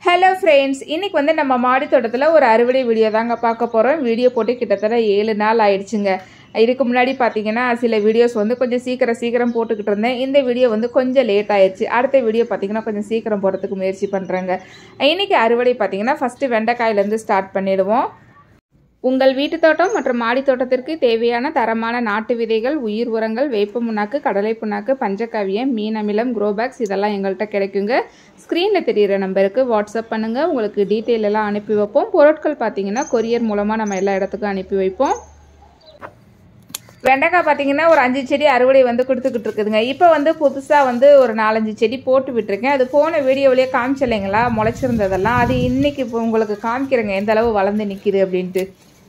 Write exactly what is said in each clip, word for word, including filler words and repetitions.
Hello friends, இன்றைக்கி வந்து நம்ம மாடி தோட்டத்தில் ஒரு அறுவடை வீடியோ தாங்க பார்க்க போகிறோம். வீடியோ போட்டு கிட்டத்தட்ட ஏழு நாள் ஆயிடுச்சுங்க. இதுக்கு முன்னாடி பார்த்தீங்கன்னா சில வீடியோஸ் வந்து கொஞ்சம் சீக்கிரம் சீக்கிரம் போட்டுக்கிட்டு இருந்தேன். இந்த வீடியோ வந்து கொஞ்சம் லேட் ஆயிடுச்சு. அடுத்த வீடியோ பார்த்தீங்கன்னா கொஞ்சம் சீக்கிரம் போடுறதுக்கு முயற்சி பண்ணுறேங்க. இன்றைக்கி அறுவடை பார்த்தீங்கன்னா ஃபஸ்ட்டு வெண்டைக்காயிலேருந்து ஸ்டார்ட் பண்ணிவிடுவோம். உங்கள் வீட்டு தோட்டம் மற்றும் மாடி தோட்டத்திற்கு தேவையான தரமான நாட்டு விதைகள், உயிர் உரங்கள், வேப்ப புண்ணாக்கு, கடலை புண்ணாக்கு, பஞ்சகாவியம், மீன் அமிலம், குரோபேக்ஸ் இதெல்லாம் எங்கள்கிட்ட கிடைக்குங்க. ஸ்க்ரீனில் தெரிகிற நம்பருக்கு வாட்ஸ்அப் பண்ணுங்கள். உங்களுக்கு டீட்டெயில் எல்லாம் அனுப்பி வைப்போம். பொருட்கள் பார்த்தீங்கன்னா கொரியர் மூலமாக நம்ம எல்லா இடத்துக்கும் அனுப்பி வைப்போம். வெண்டைக்காய் பார்த்தீங்கன்னா ஒரு அஞ்சு செடி அறுவடை வந்து கொடுத்துக்கிட்டு இருக்குதுங்க. இப்போ வந்து புதுசாக வந்து ஒரு நாலஞ்சு செடி போட்டு விட்டுருக்கேன். அது போன வீடியோவிலேயே காமிச்சில்லைங்களா முளைச்சிருந்ததெல்லாம். அது இன்றைக்கி இப்போ உங்களுக்கு காமிக்கிறேங்க எந்த அளவு வளர்ந்து நிற்கிது அப்படின்ட்டு.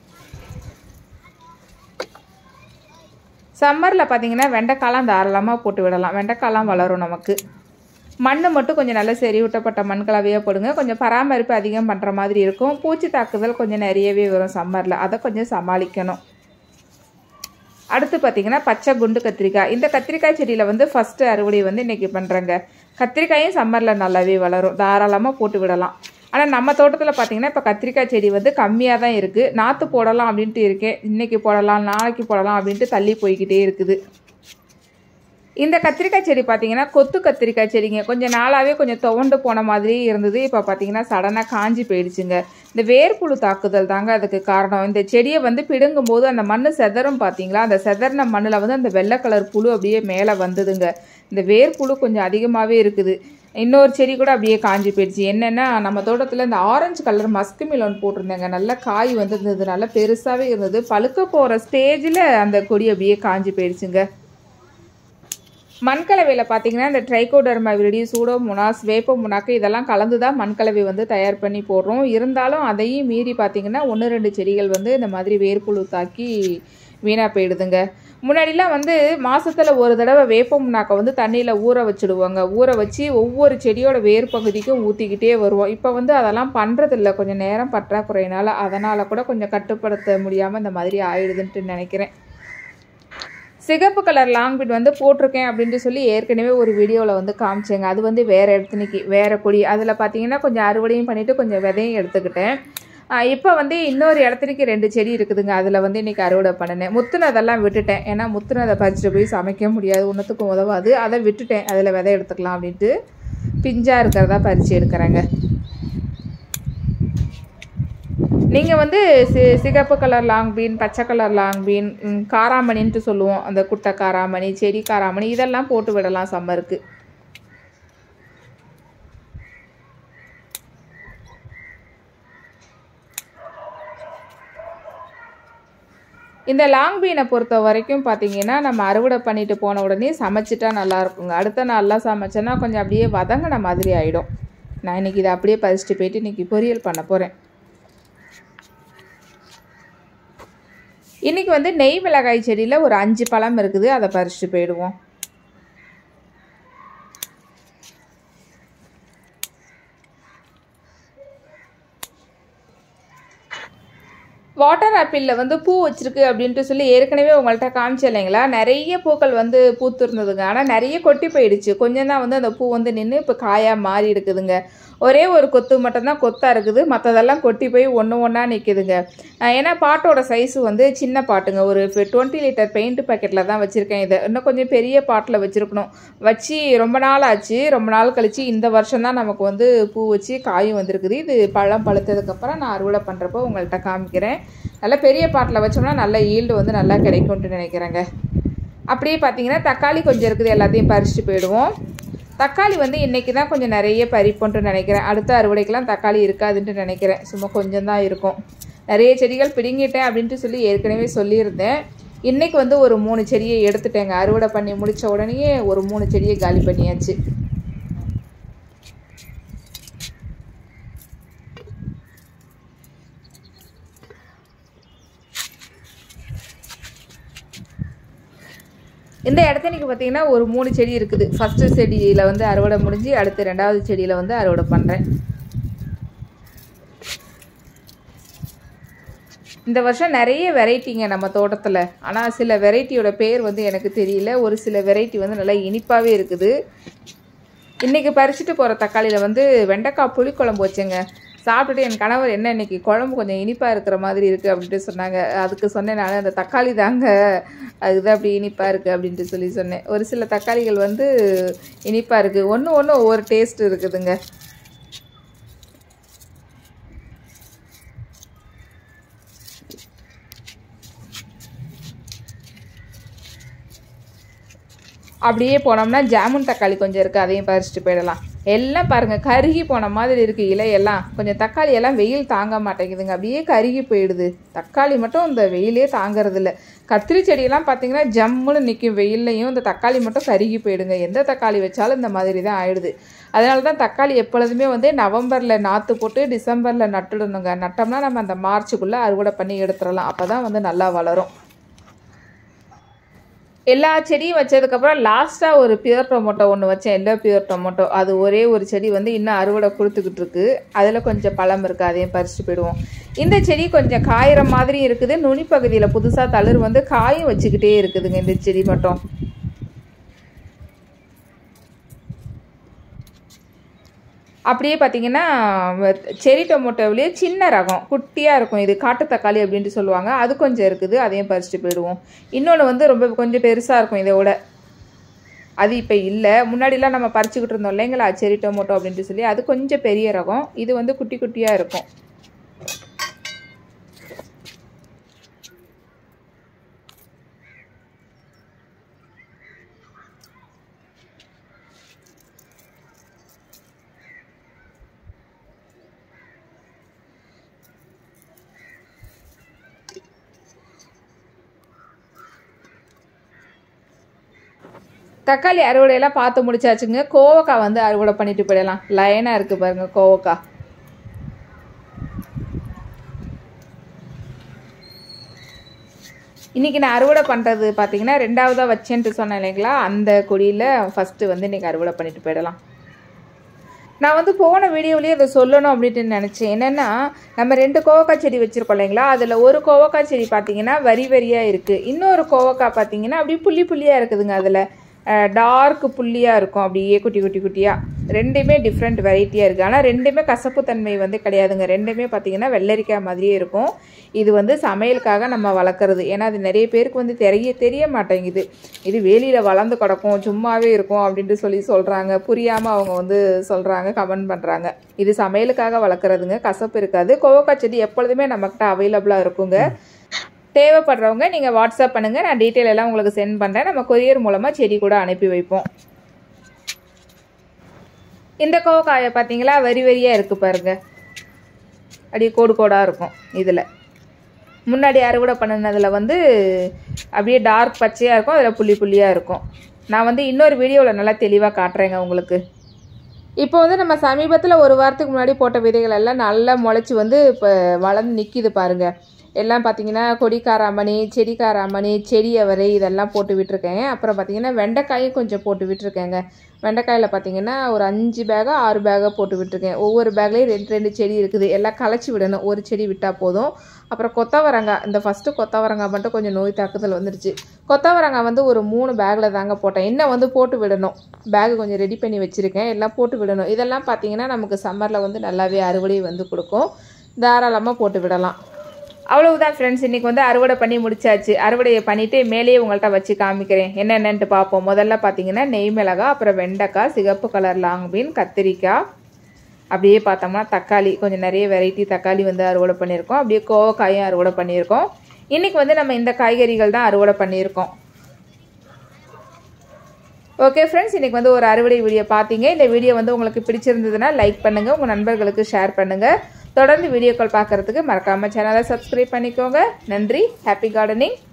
சம்மரில் பார்த்தீங்கன்னா வெண்டைக்காலாம் தாராளமாக போட்டு விடலாம். வெண்டைக்காலாம் வளரும். நமக்கு மண் மட்டும் கொஞ்சம் நல்ல செறிவூட்டப்பட்ட மண் கலவையாக போடுங்க. கொஞ்சம் பராமரிப்பு அதிகம் பண்ணுற மாதிரி இருக்கும். பூச்சி தாக்குதல் கொஞ்சம் நிறையவே வரும் சம்மரில். அதை கொஞ்சம் சமாளிக்கணும். அடுத்து பார்த்தீங்கன்னா பச்சை குண்டு கத்திரிக்காய். இந்த கத்திரிக்காய் செடியில் வந்து ஃபஸ்ட்டு அறுவடை வந்து இன்றைக்கி பண்ணுறேங்க. கத்திரிக்காயும் சம்மரில் நல்லாவே வளரும். தாராளமாக போட்டு விடலாம். ஆனால் நம்ம தோட்டத்தில் பார்த்தீங்கன்னா இப்போ கத்திரிக்காய் செடி வந்து கம்மியாக தான் இருக்குது. நாற்று போடலாம் அப்படின்ட்டு இருக்கேன். இன்றைக்கி போடலாம், நாளைக்கு போடலாம் அப்படின்ட்டு தள்ளி போய்கிட்டே இருக்குது. இந்த கத்திரிக்காய் செடி பார்த்தீங்கன்னா கொத்து கத்திரிக்காய் செடிங்க. கொஞ்சம் நாளாகவே கொஞ்சம் துவண்டு போன மாதிரி இருந்தது. இப்போ பார்த்தீங்கன்னா சடனாக காஞ்சி போயிடுச்சுங்க. இந்த வேர்ப்புழு தாக்குதல் தாங்க அதுக்கு காரணம். இந்த செடியை வந்து பிடுங்கும் போது அந்த மண் செதறும் பார்த்தீங்களா, அந்த செதறின மண்ணில் வந்து அந்த வெள்ளை கலர் புழு அப்படியே மேலே வந்ததுங்க. இந்த வேர்ப்புழு கொஞ்சம் அதிகமாகவே இருக்குது. இன்னொரு செடி கூட அப்படியே காஞ்சி போயிடுச்சு. என்னென்னா நம்ம தோட்டத்தில் இந்த ஆரஞ்சு கலர் மஸ்கு மிலன் போட்டிருந்தேங்க. நல்லா காய் வந்துருந்தது, நல்லா பெருசாகவே இருந்தது. பழுக்க போகிற ஸ்டேஜில் அந்த கொடி அப்படியே காஞ்சி போயிடுச்சுங்க. மண்கலவையில் பார்த்தீங்கன்னா இந்த ட்ரைகோடர்மா விரிடி, சூடோமோனாஸ், வேப்ப முனாக்கு இதெல்லாம் கலந்து தான் மண்கலவை வந்து தயார் பண்ணி போடுறோம். இருந்தாலும் அதையும் மீறி பார்த்தீங்கன்னா ஒன்று ரெண்டு செடிகள் வந்து இந்த மாதிரி வேர்ப்புழு தாக்கி வீணாக போயிடுதுங்க. முன்னாடிலாம் வந்து மாதத்தில் ஒரு தடவை வேப்ப முன்னாக்கை வந்து தண்ணியில் ஊற வச்சுடுவாங்க. ஊற வச்சு ஒவ்வொரு செடியோட வேர் பகுதிக்கும் ஊற்றிக்கிட்டே வருவோம். இப்போ வந்து அதெல்லாம் பண்ணுறதில்ல, கொஞ்சம் நேரம் பற்றாக்குறையினால். அதனால் கூட கொஞ்சம் கட்டுப்படுத்த முடியாமல் இந்த மாதிரி ஆயிடுதுன்ட்டு நினைக்கிறேன். சிகப்பு கலர் லாங் பீட் வந்து போட்டிருக்கேன் அப்படின்ட்டு சொல்லி ஏற்கனவே ஒரு வீடியோவில் வந்து காமிச்சேங்க. அது வந்து வேறு இடத்துனிக்கு வேறு கொடி. அதில் பார்த்தீங்கன்னா கொஞ்சம் அறுவடையும் பண்ணிவிட்டு கொஞ்சம் விதையும் எடுத்துக்கிட்டேன். இப்போ வந்து இன்னொரு இடத்துக்கு ரெண்டு செடி இருக்குதுங்க. அதில் வந்து இன்றைக்கி அறுவடை பண்ணினேன். முத்துனதெல்லாம் விட்டுட்டேன். ஏன்னா முத்துனதை பறிச்சுட்டு போய் சமைக்க முடியாது, ஒன்றுத்துக்கும் உதவாது. அதை விட்டுட்டேன். அதில் விதை எடுத்துக்கலாம் அப்படின்ட்டு பிஞ்சாக இருக்கிறதா பறித்து எடுக்கிறேங்க. நீங்கள் வந்து சி சிகப்பு கலர் லாங் பீன், பச்சை கலர் லாங் பீன், காராமணின்ட்டு சொல்லுவோம், அந்த குட்டை காராமணி, செடி காராமணி இதெல்லாம் போட்டு விடலாம் சம்மருக்கு. இந்த லாங் பீனை பொறுத்த வரைக்கும் பார்த்தீங்கன்னா நம்ம அறுவடை பண்ணிட்டு போன உடனே சமைச்சிட்டா நல்லாயிருக்குங்க. அடுத்த நாள்லாம் சமைச்சேன்னா கொஞ்சம் அப்படியே வதங்கின மாதிரி ஆகிடும். நான் இன்றைக்கி இதை அப்படியே பறிச்சுட்டு போயிட்டு இன்றைக்கி பொரியல் பண்ண போகிறேன். இன்றைக்கி வந்து நெய் மிளகாய் செடியில் ஒரு அஞ்சு பழம் இருக்குது. அதை பறிச்சுட்டு போயிடுவோம். வாட்டர் ஆப்பிளில் வந்து பூ வச்சுருக்கு அப்படின்ட்டு சொல்லி ஏற்கனவே உங்கள்கிட்ட காமிச்சு இல்லைங்களா, நிறைய பூக்கள் வந்து பூத்து இருந்ததுங்க. ஆனால் நிறைய கொட்டி போயிடுச்சு. கொஞ்சம் தான் வந்து அந்த பூ வந்து நின்று இப்போ காயாக மாறி இருக்குதுங்க. ஒரே ஒரு கொத்து மட்டும்தான் கொத்தாக இருக்குது. மற்றதெல்லாம் கொட்டி போய் ஒன்று ஒன்றா நிற்கிதுங்க. ஏன்னா பாட்டோட சைஸு வந்து சின்ன பாட்டுங்க. ஒரு டுவெண்ட்டி லிட்டர் பெயிண்ட் பேக்கெட்டில் தான் வச்சுருக்கேன். இதை இன்னும் கொஞ்சம் பெரிய பாட்டில் வச்சுருக்கணும். வச்சு ரொம்ப நாள் ஆச்சு. ரொம்ப நாள் கழித்து இந்த வருஷம் தான் நமக்கு வந்து பூ வச்சு காயும் வந்திருக்குது. இது பழம் பழுத்ததுக்கப்புறம் நான் அறுவடை பண்ணுறப்போ உங்கள்கிட்ட காமிக்கிறேன். நல்லா பெரிய பாட்டில் வச்சோம்னா நல்ல ஈல்டு வந்து நல்லா கிடைக்கும்ட்டு நினைக்கிறேங்க. அப்படியே பார்த்தீங்கன்னா தக்காளி கொஞ்சம் இருக்குது. எல்லாத்தையும் பறிச்சுட்டு போயிடுவோம். தக்காளி வந்து இன்றைக்கி தான் கொஞ்சம் நிறைய பறிப்போன்ட்டு நினைக்கிறேன். அடுத்த அறுவடைக்கெலாம் தக்காளி இருக்காதுன்ட்டு நினைக்கிறேன். சும்மா கொஞ்சம் தான் இருக்கும். நிறைய செடிகள் பிடுங்கிட்டேன் அப்படின்ட்டு சொல்லி ஏற்கனவே சொல்லியிருந்தேன். இன்றைக்கி வந்து ஒரு மூணு செடியை எடுத்துட்டேங்க. அறுவடை பண்ணி முடித்த உடனே ஒரு மூணு செடியை காலி பண்ணியாச்சு. இந்த இடத்துக்கு பார்த்தீங்கன்னா ஒரு மூணு செடி இருக்குது. ஃபஸ்ட்டு செடியில் வந்து அறுவடை முடிஞ்சு அடுத்து ரெண்டாவது செடியில் வந்து அறுவடை பண்ணுறேன். இந்த வருஷம் நிறைய வெரைட்டிங்க நம்ம தோட்டத்தில். ஆனால் சில வெரைட்டியோட பேர் வந்து எனக்கு தெரியல. ஒரு சில வெரைட்டி வந்து நல்லா இனிப்பாகவே இருக்குது. இன்றைக்கி பறிச்சுட்டு போகிற தக்காளியில் வந்து வெண்டைக்காய் புளிக்குழம்பு வச்சுங்க. சாப்பிட்டுட்டு என் கணவர் என்ன இன்றைக்கி குழம்பு கொஞ்சம் இனிப்பாக இருக்கிற மாதிரி இருக்குது அப்படின்ட்டு சொன்னாங்க. அதுக்கு சொன்னேன் நான், அந்த தக்காளி தாங்க அதுதான் அப்படி இனிப்பாக இருக்குது அப்படின்ட்டு சொல்லி சொன்னேன். ஒரு சில தக்காளிகள் வந்து இனிப்பாக இருக்குது, ஒன்று ஒன்று ஒவ்வொரு டேஸ்ட் இருக்குதுங்க. அப்படியே போனோம்னா ஜாமுன் தக்காளி கொஞ்சம் இருக்குது, அதையும் பறிச்சுட்டு போயிடலாம். எல்லாம் பாருங்கள் கருகி போன மாதிரி இருக்குது. இலையெல்லாம் கொஞ்சம் தக்காளி எல்லாம் வெயில் தாங்க மாட்டேங்குதுங்க, அப்படியே கருகி போயிடுது. தக்காளி மட்டும் இந்த வெயிலே தாங்கிறது இல்லை. கத்திரி செடியெல்லாம் பார்த்தீங்கன்னா ஜம்முன்னு நிற்கும் வெயில்லையும், இந்த தக்காளி மட்டும் கருகி போயிடுங்க. எந்த தக்காளி வச்சாலும் இந்த மாதிரி தான் ஆயிடுது. அதனால தான் தக்காளி எப்பொழுதுமே வந்து நவம்பரில் நாற்று போட்டு டிசம்பரில் நட்டுடணுங்க. நட்டோம்னா நம்ம அந்த மார்ச்சுக்குள்ளே அறுவடை பண்ணி எடுத்துடலாம். அப்போ தான் வந்து நல்லா வளரும். எல்லா செடியும் வச்சதுக்கப்புறம் லாஸ்ட்டாக ஒரு பியூர் டொமேட்டோ ஒன்று வச்சேன், எல்லோ பியூர் டொமேட்டோ. அது ஒரே ஒரு செடி வந்து இன்னும் அறுவடை கொடுத்துக்கிட்டு இருக்கு. அதில் கொஞ்சம் பழம் இருக்குது, அதையும் பறிச்சுட்டு போயிடுவோம். இந்த செடி கொஞ்சம் காயிற மாதிரி இருக்குது. நுனி பகுதியில் புதுசாக தளிர் வந்து காயும் வச்சுக்கிட்டே இருக்குதுங்க இந்த செடி மட்டும். அப்படியே பார்த்தீங்கன்னா செரி டொமேட்டோவிலேயே சின்ன ரகம் குட்டியாக இருக்கும், இது காட்டு தக்காளி அப்படின்ட்டு சொல்லுவாங்க. அது கொஞ்சம் இருக்குது, அதையும் பறிச்சுட்டு போயிடுவோம். இன்னொன்று வந்து ரொம்ப கொஞ்சம் பெருசாக இருக்கும் இதோட, அது இப்போ இல்லை. முன்னாடிலாம் நம்ம பறிச்சுக்கிட்டு இருந்தோம் இல்லைங்களா செரி டொமேட்டோ அப்படின்ட்டு சொல்லி, அது கொஞ்சம் பெரிய ரகம். இது வந்து குட்டி குட்டியாக இருக்கும். தக்காளி அறுவடையெல்லாம் பார்த்து முடிச்சாச்சுங்க. கோவக்காய் வந்து அறுவடை பண்ணிட்டு போயிடலாம். லைனாக இருக்குது பாருங்கள் கோவக்காய். இன்றைக்கி நான் அறுவடை பண்ணுறது பார்த்தீங்கன்னா ரெண்டாவதாக வச்சேன்ட்டு சொன்னேன் இல்லைங்களா, அந்த கொடியில் ஃபஸ்ட்டு வந்து இன்றைக்கி அறுவடை பண்ணிட்டு போயிடலாம். நான் வந்து போன வீடியோவிலேயே அதை சொல்லணும் அப்படின்ட்டு நினச்சேன். என்னென்னா நம்ம ரெண்டு கோவக்காய் செடி வச்சுருக்கோம் இல்லைங்களா, அதில் ஒரு கோவக்காய் செடி பார்த்தீங்கன்னா வரி வரியாக இருக்குது. இன்னொரு கோவக்காய் பார்த்தீங்கன்னா அப்படியே புள்ளி புள்ளியாக இருக்குதுங்க. அதில் டார்க் புள்ளியாக இருக்கும், அப்படியே குட்டி குட்டி குட்டியாக. ரெண்டுமே டிஃப்ரெண்ட் வெரைட்டியாக இருக்குது. ஆனால் ரெண்டுமே கசப்பு தன்மை வந்து கிடையாதுங்க. ரெண்டுமே பார்த்திங்கன்னா வெள்ளரிக்காய் மாதிரியே இருக்கும். இது வந்து சமையலுக்காக நம்ம வளர்க்குறது. ஏன்னா அது நிறைய பேருக்கு வந்து தெரிய தெரிய மாட்டேங்குது. இது வேலியில் வளர்ந்து கிடக்கும், சும்மாவே இருக்கும் அப்படின்ட்டு சொல்லி சொல்கிறாங்க. புரியாமல் அவங்க வந்து சொல்கிறாங்க, கமெண்ட் பண்ணுறாங்க. இது சமையலுக்காக வளர்க்குறதுங்க, கசப்பு இருக்காது. கோவக்காய் செடி எப்பொழுதுமே நம்மக்கிட்ட அவைலபிளாக இருக்குங்க. தேவைப்படுறவங்க நீங்கள் வாட்ஸ்அப் பண்ணுங்கள், நான் டீட்டெயில் எல்லாம் உங்களுக்கு சென்ட் பண்ணுறேன். நம்ம கொரியர் மூலமாக செடி கூட அனுப்பி வைப்போம். இந்த கோவக்காயை பார்த்தீங்களா வரி வரியாக இருக்குது பாருங்கள், அப்படியே கோடு கோடாக இருக்கும். இதில் முன்னாடி அறுவடை பண்ணினதில் வந்து அப்படியே டார்க் பச்சையாக இருக்கும், அதில் புள்ளி புள்ளியாக இருக்கும். நான் வந்து இன்னொரு வீடியோவில் நல்லா தெளிவாக காட்டுறேங்க உங்களுக்கு. இப்போ வந்து நம்ம சமீபத்தில் ஒரு வாரத்துக்கு முன்னாடி போட்ட விதைகள் எல்லாம் நல்லா முளைச்சி வந்து இப்போ வளர்ந்து நிற்கிது பாருங்கள். எல்லாம் பார்த்தீங்கன்னா கொடிக்காராமணி, செடிக்காராமணி, செடி அவரை இதெல்லாம் போட்டு விட்டுருக்கேன். அப்புறம் பார்த்தீங்கன்னா வெண்டைக்காயும் கொஞ்சம் போட்டு விட்டுருக்கேங்க. வெண்டைக்காயில் பார்த்தீங்கன்னா ஒரு அஞ்சு பேகா ஆறு பேகா போட்டு விட்டுருக்கேன். ஒவ்வொரு பேக்லேயும் ரெண்டு ரெண்டு செடி இருக்குது. எல்லாம் களைச்சி விடணும், ஒரு செடி விட்டால் போதும். அப்புறம் கொத்தவரங்காய், இந்த ஃபஸ்ட்டு கொத்தவரங்காய் மட்டும் கொஞ்சம் நோய் தாக்குதல் வந்துருச்சு. கொத்தவரங்காய் வந்து ஒரு மூணு பேக்கில் தாங்க போட்டேன். இன்னும் வந்து போட்டு விடணும், பேகு கொஞ்சம் ரெடி பண்ணி வச்சுருக்கேன், எல்லாம் போட்டு விடணும். இதெல்லாம் பார்த்தீங்கன்னா நமக்கு சம்மரில் வந்து நல்லாவே அறுவடை வந்து கொடுக்கும். தாராளமாக போட்டு விடலாம். அவ்வளவுதான் ஃப்ரெண்ட்ஸ், இன்றைக்கி வந்து அறுவடை பண்ணி முடிச்சாச்சு. அறுவடையை பண்ணிவிட்டு மேலேயே உங்கள்கிட்ட வச்சு காமிக்கிறேன் என்னென்னட்டு பார்ப்போம். முதல்ல பார்த்தீங்கன்னா நெய் மிளகாய், அப்புறம் வெண்டைக்காய், சிகப்பு கலர் லாங் பீன், கத்திரிக்காய், அப்படியே பார்த்தோம்னா தக்காளி, கொஞ்சம் நிறைய வெரைட்டி தக்காளி வந்து அறுவடை பண்ணியிருக்கோம். அப்படியே கோவக்காயும் அறுவடை பண்ணியிருக்கோம். இன்றைக்கி வந்து நம்ம இந்த காய்கறிகள் தான் அறுவடை பண்ணியிருக்கோம். ஓகே ஃப்ரெண்ட்ஸ், இன்றைக்கி வந்து ஒரு அறுவடை வீடியோ பார்த்தீங்க. இந்த வீடியோ வந்து உங்களுக்கு பிடிச்சிருந்ததுன்னா லைக் பண்ணுங்கள், உங்கள் நண்பர்களுக்கு ஷேர் பண்ணுங்கள். தொடர்ந்து வீடியோக்கள் பார்க்குறதுக்கு மறக்காமல் சேனலை சப்ஸ்கிரைப் பண்ணிக்கோங்க. நன்றி. Happy gardening.